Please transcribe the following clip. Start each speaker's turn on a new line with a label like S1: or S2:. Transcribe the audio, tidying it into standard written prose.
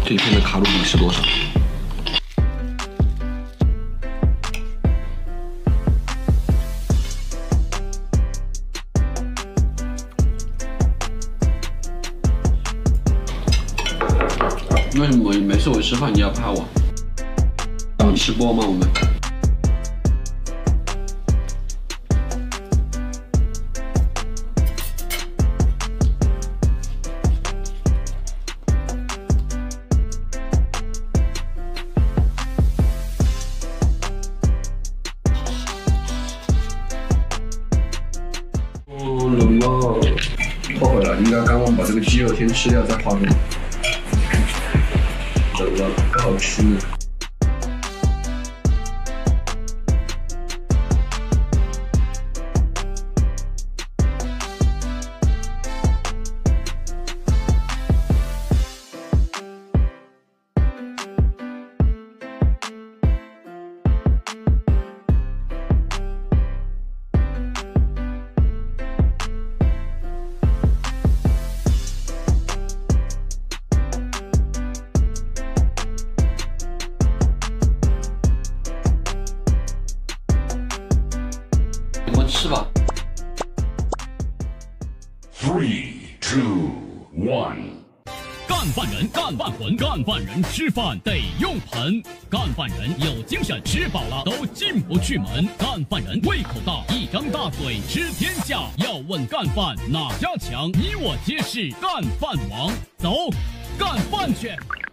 S1: 这一片的卡路里是多少？为什么每次我吃饭你要拍我？想吃播吗？我们？冷了，后悔了，应该刚刚把这个鸡肉先吃掉再化冻。冷了，不好吃。吃吧。
S2: 3、2、1。干饭人，干饭魂，干饭人吃饭得用盆。干饭人有精神，吃饱了都进不去门。干饭人胃口大，一张大嘴吃天下。要问干饭哪家强，你我皆是干饭王。走，干饭去。